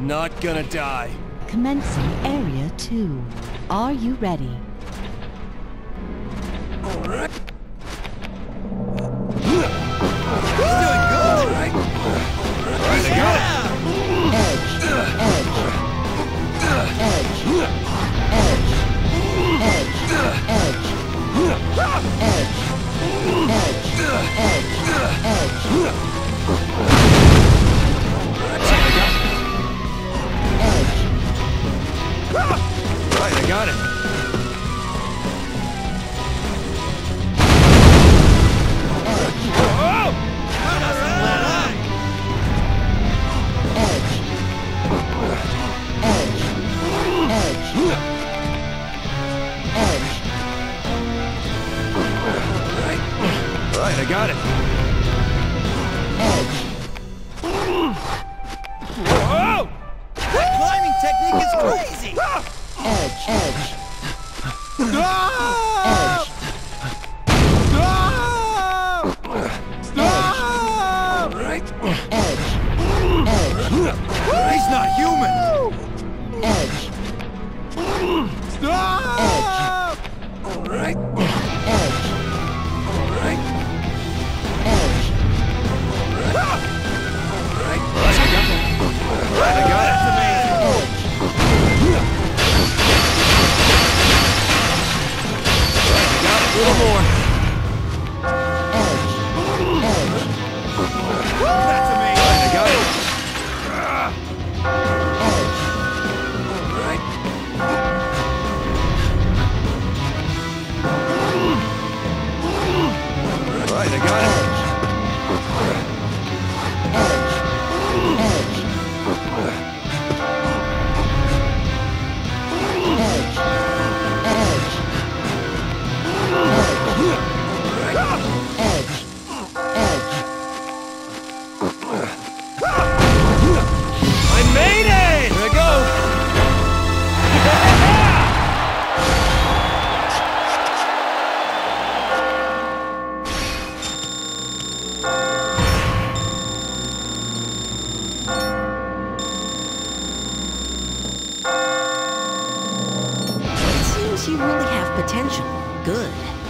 Not gonna die. Commencing Area 2. Are you ready? Alright. He's doing good, right? Right, I got it. Edge, edge, edge, edge, edge, edge, Right, I got it. Whoa! How does that let up? edge, edge, edge, edge. Right, I got it. Edge. Whoa! That climbing technique is crazy! Edge, edge, Stop! Stop! Right. edge, edge, He's not human. edge, Stop! All right. edge, All right. edge. Right. Right, I got it. That's amazing. Got it. A little more. Edge, edge, That's amazing. Right, I got it. edge, All right. Right, I got it. I made it! Here we go! It seems you really have potential. Good.